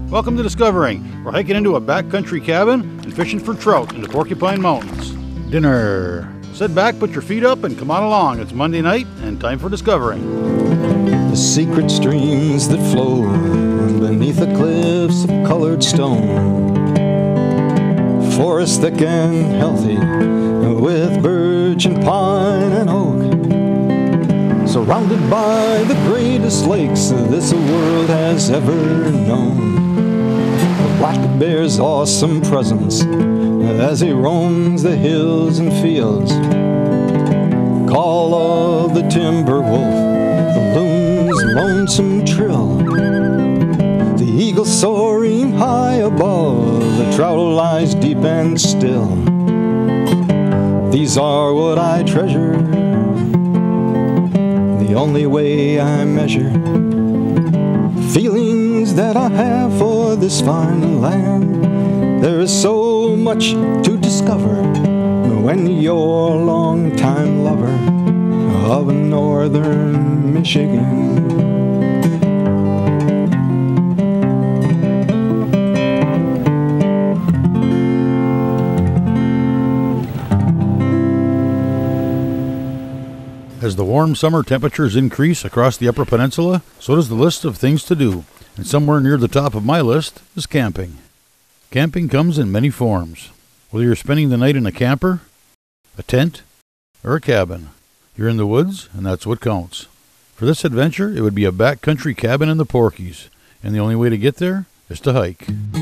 Welcome to Discovering. We're hiking into a backcountry cabin and fishing for trout in the Porcupine Mountains. Dinner. Sit back, put your feet up, and come on along. It's Monday night and time for Discovering. The secret streams that flow beneath the cliffs of colored stone. Forest thick and healthy with birch and pine and oak. Surrounded by the greatest lakes this world has ever known. The black bear's awesome presence as he roams the hills and fields. Call of the timber wolf, the loon's lonesome trill. The eagle soaring high above, the trout lies deep and still. These are what I treasure, the only way I measure feelings that I have for this fine land. There is so much to discover when you're a long-time lover of northern Michigan. As the warm summer temperatures increase across the Upper Peninsula, so does the list of things to do. And somewhere near the top of my list is camping. Camping comes in many forms. Whether you're spending the night in a camper, a tent, or a cabin, you're in the woods, and that's what counts. For this adventure, it would be a backcountry cabin in the Porkies, and the only way to get there is to hike.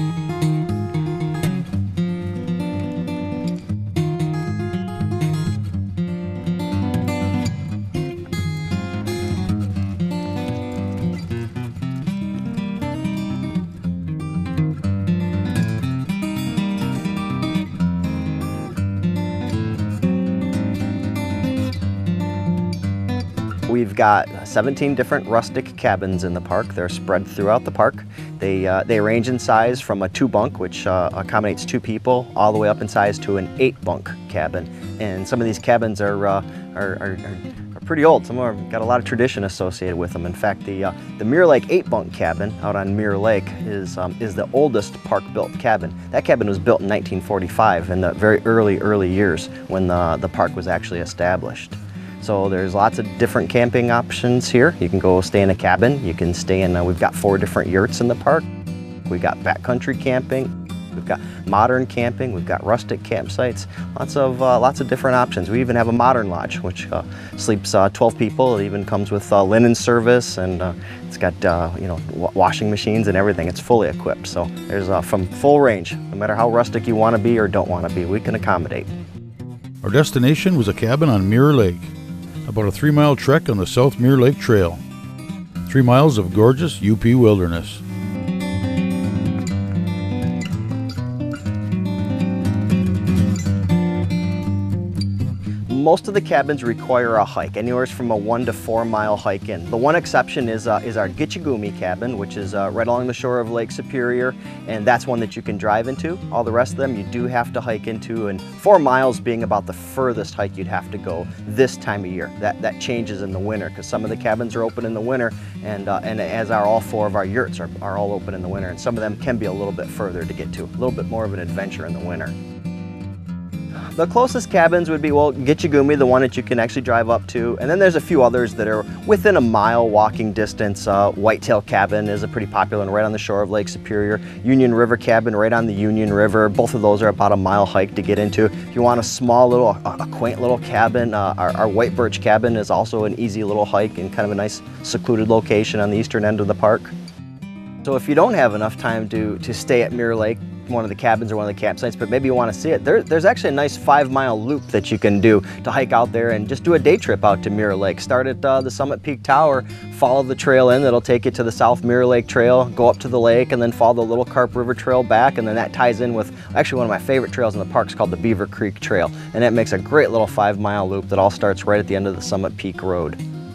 We've got 17 different rustic cabins in the park. They're spread throughout the park. They range in size from a 2-bunk, which accommodates 2 people, all the way up in size to an 8-bunk cabin. And some of these cabins are pretty old. Some of them got a lot of tradition associated with them. In fact, the Mirror Lake 8-bunk cabin out on Mirror Lake is the oldest park-built cabin. That cabin was built in 1945 in the very early years when the park was actually established. So there's lots of different camping options here. You can go stay in a cabin. You can stay in, we've got 4 different yurts in the park. We've got backcountry camping. We've got modern camping. We've got rustic campsites. Lots of different options. We even have a modern lodge, which sleeps 12 people. It even comes with linen service, and it's got washing machines and everything. It's fully equipped. So there's from full range. No matter how rustic you want to be or don't want to be, we can accommodate. Our destination was a cabin on Mirror Lake. About a 3-mile trek on the South Mirror Lake Trail. 3 miles of gorgeous UP wilderness. Most of the cabins require a hike, anywhere from a 1 to 4 mile hike in. The one exception is our Gitchagumi cabin, which is right along the shore of Lake Superior, and that's one that you can drive into. All the rest of them you do have to hike into, and 4 miles being about the furthest hike you'd have to go this time of year. That changes in the winter, because some of the cabins are open in the winter, and as are all 4 of our yurts are all open in the winter, and some of them can be a little bit further to get to, a little bit more of an adventure in the winter. The closest cabins would be, well, Gitchagumi, the one that you can actually drive up to, and then there's a few others that are within a mile walking distance. Whitetail Cabin is a pretty popular one right on the shore of Lake Superior. Union River Cabin right on the Union River. Both of those are about a mile hike to get into. If you want a small little, a quaint little cabin, our White Birch Cabin is also an easy little hike and kind of a nice secluded location on the eastern end of the park. So if you don't have enough time to stay at Mirror Lake, one of the cabins or one of the campsites, but maybe you want to see it, there's actually a nice 5-mile loop that you can do to hike out there and just do a day trip out to Mirror Lake. Start at the Summit Peak Tower, follow the trail in, that'll take you to the South Mirror Lake Trail, go up to the lake, and then follow the Little Carp River Trail back, and then that ties in with actually one of my favorite trails in the park is called the Beaver Creek Trail, and that makes a great little 5-mile loop that all starts right at the end of the Summit Peak Road.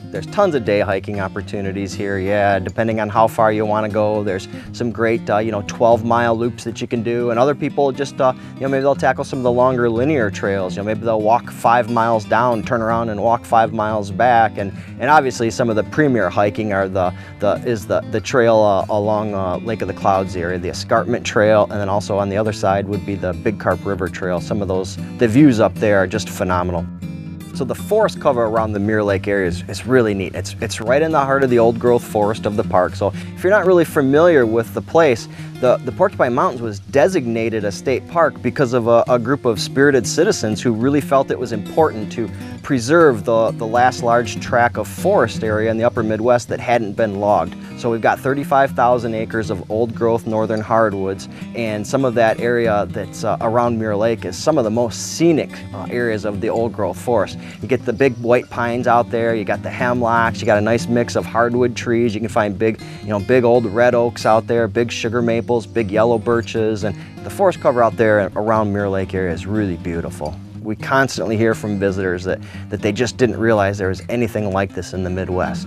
There's tons of day hiking opportunities here, yeah, depending on how far you want to go. There's some great, 12-mile loops that you can do, and other people just, maybe they'll tackle some of the longer linear trails. Maybe they'll walk 5 miles down, turn around and walk 5 miles back, and obviously some of the premier hiking are the trail along Lake of the Clouds area, the Escarpment Trail, and then also on the other side would be the Big Carp River Trail. Some of the views up there are just phenomenal. So the forest cover around the Mirror Lake area is really neat. It's right in the heart of the old growth forest of the park. So if you're not really familiar with the place, the Porcupine Mountains was designated a state park because of a group of spirited citizens who really felt it was important to preserve the last large tract of forest area in the upper Midwest that hadn't been logged. So we've got 35,000 acres of old growth northern hardwoods, and some of that area that's around Mirror Lake is some of the most scenic areas of the old growth forest. You get the big white pines out there, you got the hemlocks, you got a nice mix of hardwood trees. You can find big old red oaks out there, big sugar maples, big yellow birches, and the forest cover out there around Mirror Lake area is really beautiful. We constantly hear from visitors that they just didn't realize there was anything like this in the Midwest.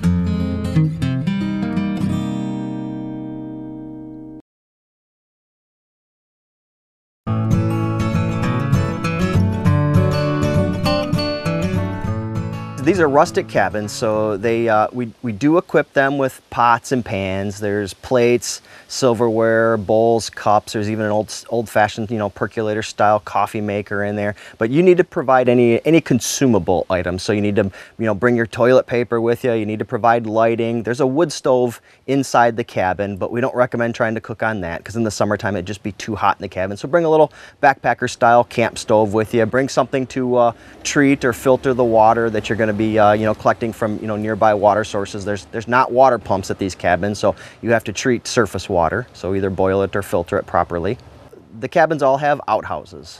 These are rustic cabins, so we do equip them with pots and pans. There's plates, silverware, bowls, cups. There's even an old-fashioned, percolator style coffee maker in there. But you need to provide any consumable items. So you need to, bring your toilet paper with you. You need to provide lighting. There's a wood stove inside the cabin, but we don't recommend trying to cook on that because in the summertime it'd just be too hot in the cabin. So bring a little backpacker style camp stove with you. Bring something to treat or filter the water that you're going to be collecting from nearby water sources. There's not water pumps at these cabins, so you have to treat surface water, so either boil it or filter it properly. The cabins all have outhouses.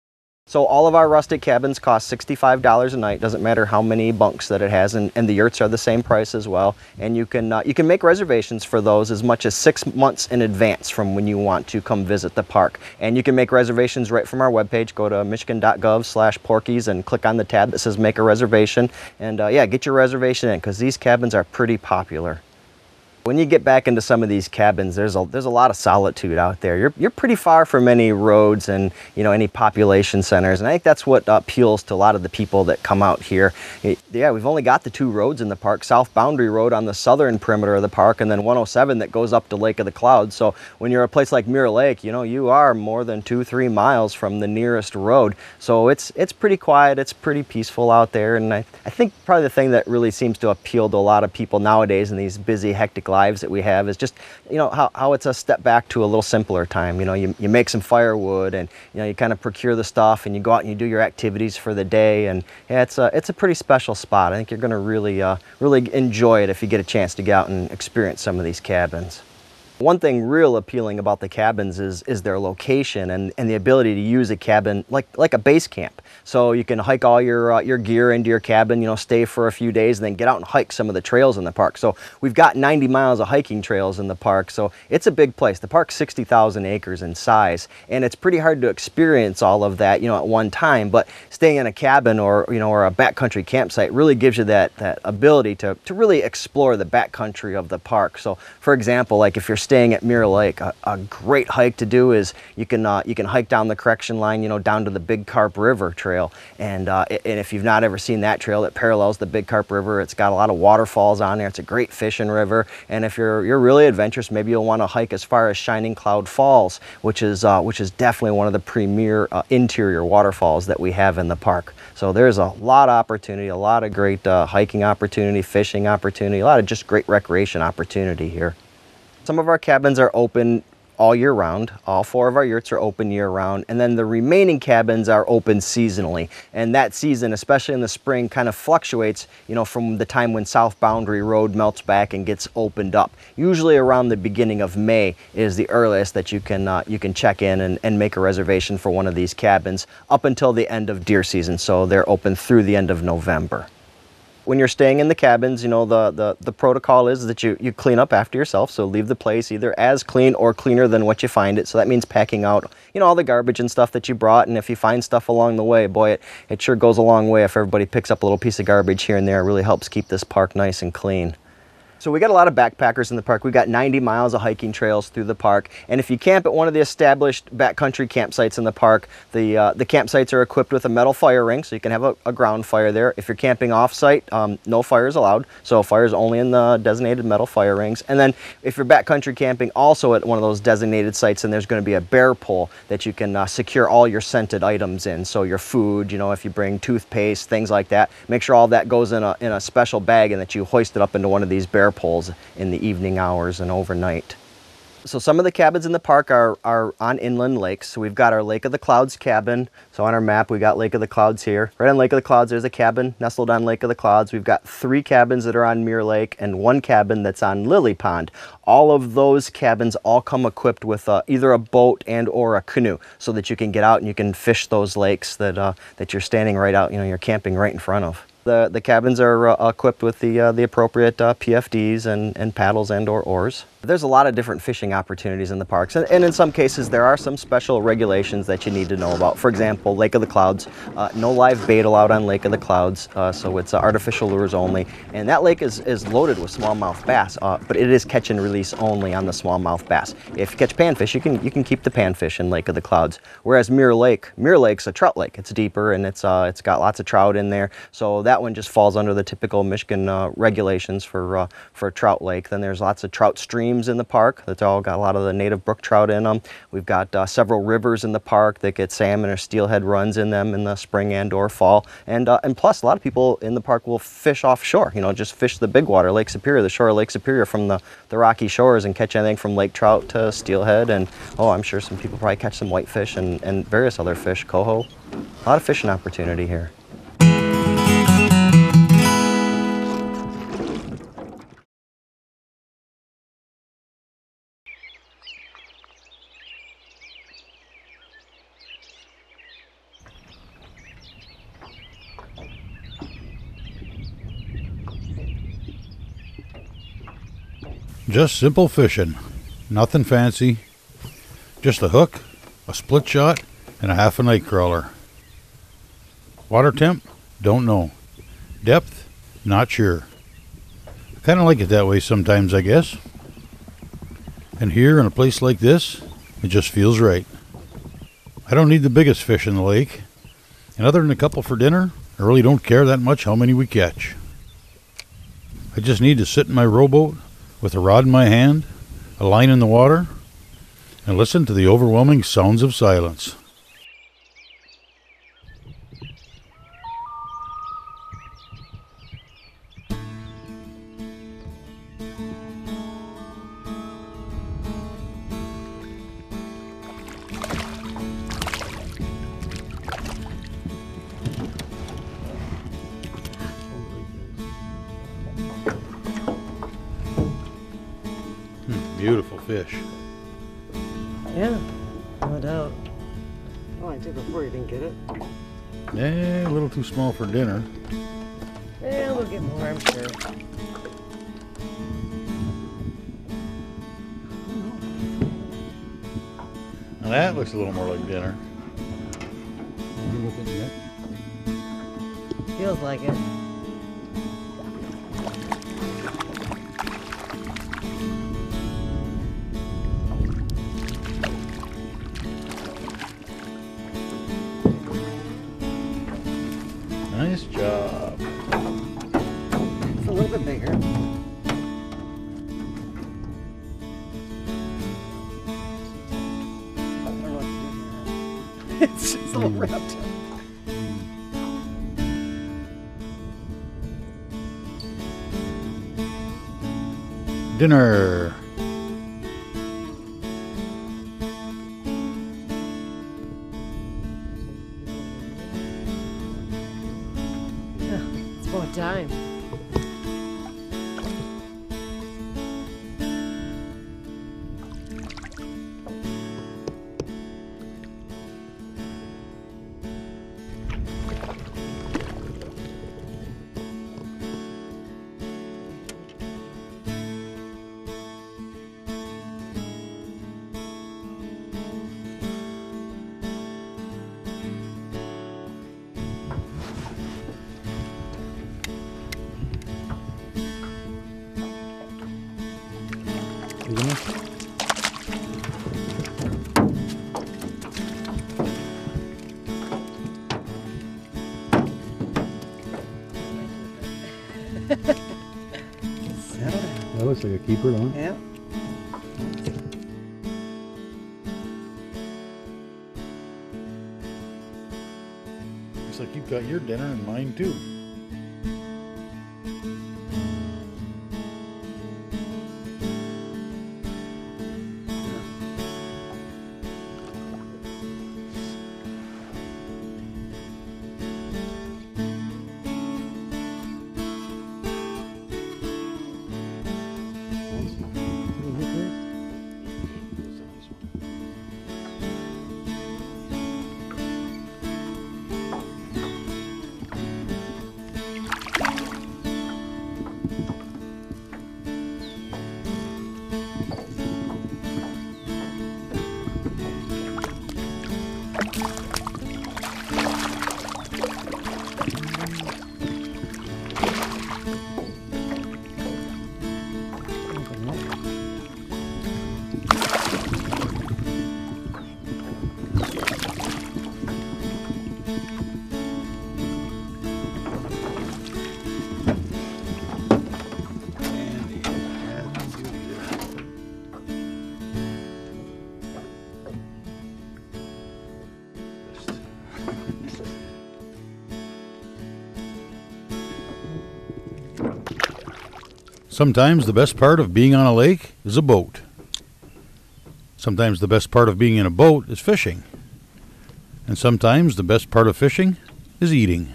So all of our rustic cabins cost $65 a night. Doesn't matter how many bunks that it has, and the yurts are the same price as well. And you can make reservations for those as much as 6 months in advance from when you want to come visit the park. And you can make reservations right from our webpage. Go to michigan.gov/Porkies and click on the tab that says make a reservation. And get your reservation in because these cabins are pretty popular. When you get back into some of these cabins, there's a lot of solitude out there. You're pretty far from any roads and any population centers, and I think that's what appeals to a lot of the people that come out here. We've only got the 2 roads in the park: South Boundary Road on the southern perimeter of the park, and then 107 that goes up to Lake of the Clouds. So when you're a place like Mirror Lake, you are more than 2-3 miles from the nearest road. So it's pretty quiet, it's pretty peaceful out there, and I think probably the thing that really seems to appeal to a lot of people nowadays in these busy, hectic lives that we have is just how it's a step back to a little simpler time. You make some firewood and you kind of procure the stuff and you go out and you do your activities for the day, and it's a pretty special spot. I think you're going to really enjoy it if you get a chance to get out and experience some of these cabins. One thing real appealing about the cabins is their location and the ability to use a cabin like a base camp. So you can hike all your gear into your cabin, stay for a few days, and then get out and hike some of the trails in the park. So we've got 90 miles of hiking trails in the park, so it's a big place. The park's 60,000 acres in size, and it's pretty hard to experience all of that, at one time. But staying in a cabin or a backcountry campsite really gives you that ability to really explore the backcountry of the park. So for example, like if you're staying at Mirror Lake, a great hike to do is you can hike down the correction line, down to the Big Carp River Trail. And if you've not ever seen that trail, it parallels the Big Carp River. It's got a lot of waterfalls on there. It's a great fishing river. And if you're really adventurous, maybe you'll want to hike as far as Shining Cloud Falls, which is definitely one of the premier interior waterfalls that we have in the park. So there's a lot of opportunity, a lot of great hiking opportunity, fishing opportunity, a lot of just great recreation opportunity here. Some of our cabins are open all year round. All 4 of our yurts are open year round, and then the remaining cabins are open seasonally. And that season, especially in the spring, kind of fluctuates, from the time when South Boundary Road melts back and gets opened up. Usually around the beginning of May is the earliest that you can check in and make a reservation for one of these cabins up until the end of deer season. So they're open through the end of November. when you're staying in the cabins, you know, the protocol is that you clean up after yourself. So leave the place either as clean or cleaner than what you find it. So that means packing out, you know, all the garbage and stuff that you brought. And if you find stuff along the way, boy, it sure goes a long way if everybody picks up a little piece of garbage here and there. It really helps keep this park nice and clean. So we got a lot of backpackers in the park. We got 90 miles of hiking trails through the park. And if you camp at one of the established backcountry campsites in the park, the campsites are equipped with a metal fire ring, so you can have a ground fire there. If you're camping off-site, no fires allowed. So fires only in the designated metal fire rings. And then if you're backcountry camping also at one of those designated sites, then there's going to be a bear pole that you can secure all your scented items in. So your food, you know, if you bring toothpaste, things like that, make sure all that goes in a special bag and that you hoist it up into one of these bear poles in the evening hours and overnight. So some of the cabins in the park are on inland lakes. So we've got our Lake of the Clouds cabin. So on our map, we got Lake of the Clouds here. Right on Lake of the Clouds, there's a cabin nestled on Lake of the Clouds. We've got 3 cabins that are on Mirror Lake and 1 cabin that's on Lily Pond. All of those cabins all come equipped with either a boat and or a canoe so that you can get out and you can fish those lakes that you're standing right out, you know, you're camping right in front of. The cabins are equipped with the appropriate PFDs and paddles and or oars. There's a lot of different fishing opportunities in the parks, and in some cases there are some special regulations that you need to know about. For example, Lake of the Clouds, no live bait allowed on Lake of the Clouds, so it's artificial lures only. And that lake is loaded with smallmouth bass, but it is catch and release only on the smallmouth bass. If you catch panfish, you can keep the panfish in Lake of the Clouds. Whereas Mirror Lake's a trout lake. It's deeper and it's got lots of trout in there, so that one just falls under the typical Michigan regulations for a trout lake. Then there's lots of trout streams in the park that's all got a lot of the native brook trout in them. We've got several rivers in the park that get salmon or steelhead runs in them in the spring and or fall. And plus a lot of people in the park will fish offshore, you know, just fish the big water, Lake Superior, the shore of Lake Superior from the rocky shores, and catch anything from lake trout to steelhead. And I'm sure some people probably catch some whitefish and various other fish, coho. A lot of fishing opportunity here. Just simple fishing. Nothing fancy. Just a hook, a split shot, and a half a night crawler. Water temp? Don't know. Depth? Not sure. I kind of like it that way sometimes, I guess. And here in a place like this, it just feels right. I don't need the biggest fish in the lake. And other than a couple for dinner, I really don't care that much how many we catch. I just need to sit in my rowboat with a rod in my hand, a line in the water, and listen to the overwhelming sounds of silence. Beautiful fish. Yeah, no doubt. Oh, I did before you didn't get it. Yeah, a little too small for dinner. Yeah, we'll get more, I'm sure. Now that looks a little more like dinner. Feels like it. Nice job. It's a little bit bigger. It's just all wrapped up. Dinner. It's about time. this like a keeper, don't it? Yeah. Looks like you've got your dinner and mine too. Sometimes the best part of being on a lake is a boat. Sometimes the best part of being in a boat is fishing. And sometimes the best part of fishing is eating.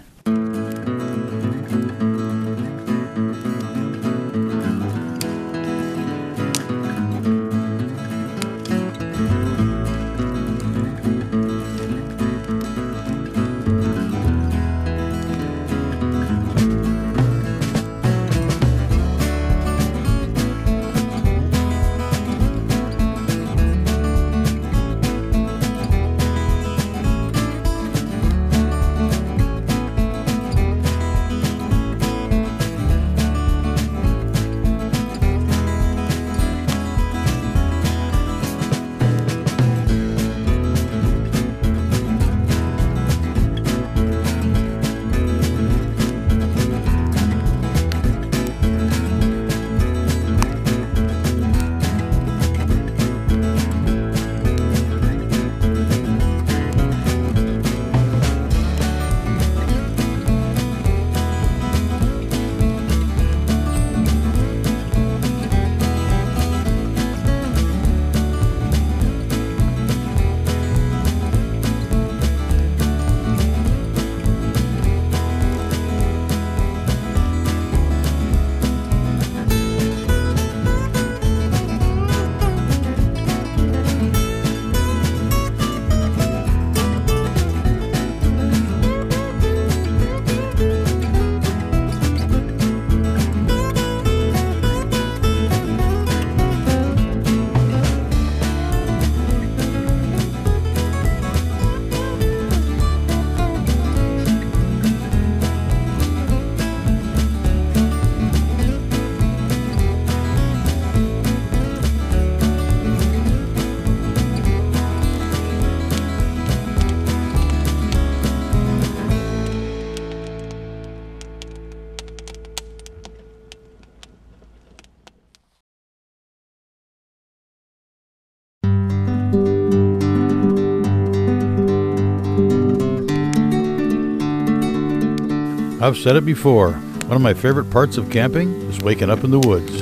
I've said it before, one of my favorite parts of camping is waking up in the woods.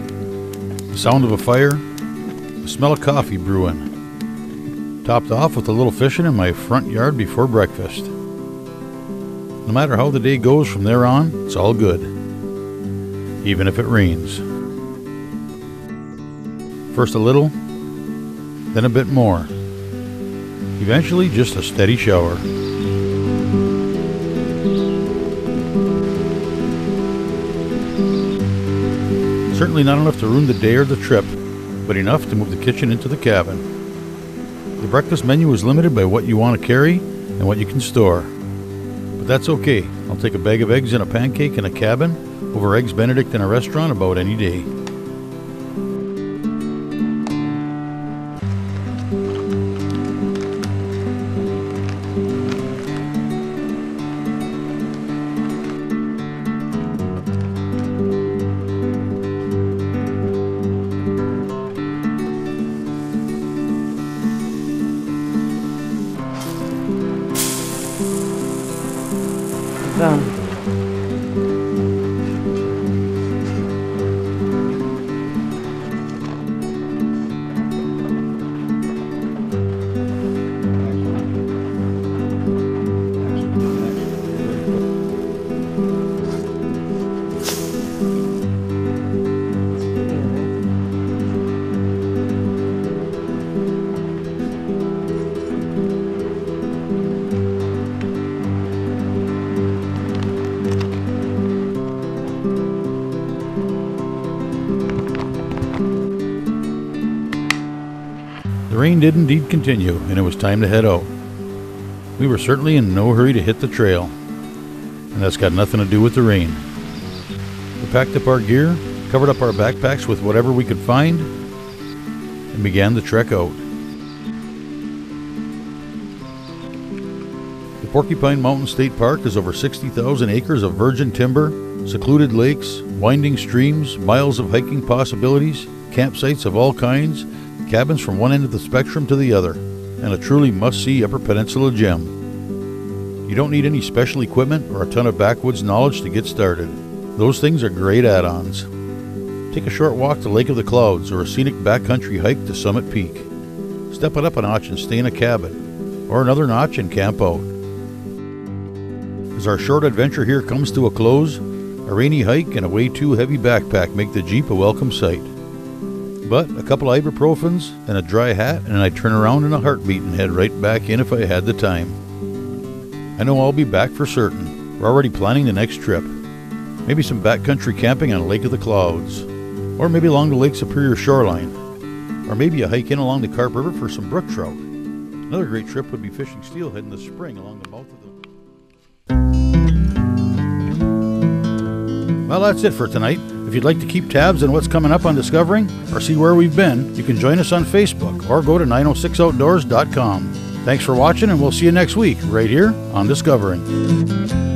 The sound of a fire, the smell of coffee brewing, topped off with a little fishing in my front yard before breakfast. No matter how the day goes from there on, it's all good, even if it rains. First a little, then a bit more, eventually just a steady shower. Certainly not enough to ruin the day or the trip, but enough to move the kitchen into the cabin. The breakfast menu is limited by what you want to carry and what you can store. But that's okay. I'll take a bag of eggs and a pancake in a cabin over Eggs Benedict in a restaurant about any day. Done. The rain did indeed continue, and it was time to head out. We were certainly in no hurry to hit the trail, and that's got nothing to do with the rain. We packed up our gear, covered up our backpacks with whatever we could find, and began the trek out. The Porcupine Mountains State Park is over 60,000 acres of virgin timber, secluded lakes, winding streams, miles of hiking possibilities, campsites of all kinds, cabins from one end of the spectrum to the other, and a truly must-see Upper Peninsula gem. You don't need any special equipment or a ton of backwoods knowledge to get started. Those things are great add-ons. Take a short walk to Lake of the Clouds or a scenic backcountry hike to Summit Peak. Step it up a notch and stay in a cabin, or another notch and camp out. As our short adventure here comes to a close, a rainy hike and a way too heavy backpack make the Jeep a welcome sight. But a couple ibuprofens and a dry hat and I'd turn around in a heartbeat and head right back in if I had the time. I know I'll be back for certain. We're already planning the next trip. Maybe some backcountry camping on Lake of the Clouds, or maybe along the Lake Superior shoreline, or maybe a hike in along the Carp River for some brook trout. Another great trip would be fishing steelhead in the spring along the mouth of the... Well, that's it for tonight. If you'd like to keep tabs on what's coming up on Discovering or see where we've been, you can join us on Facebook or go to 906outdoors.com. Thanks for watching, and we'll see you next week right here on Discovering.